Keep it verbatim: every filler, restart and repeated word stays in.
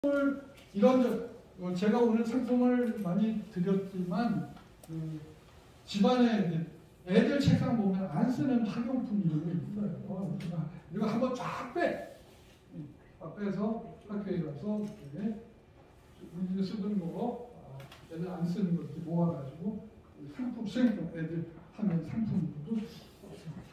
이런 저, 제가 오늘 상품을 많이 드렸지만 그 집안에 애들 책상 보면 안 쓰는 학용품 이런 게 있어요. 이거 한번 쫙 빼. 쫙 빼서 학교에 가서 우리들 쓰던 거 애들 안 쓰는 거 이렇게 모아가지고 상품 수행품 애들 하는 상품도